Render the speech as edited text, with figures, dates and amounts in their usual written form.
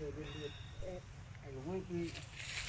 Rồi bên liệt ép ảnh của nguyên kỳ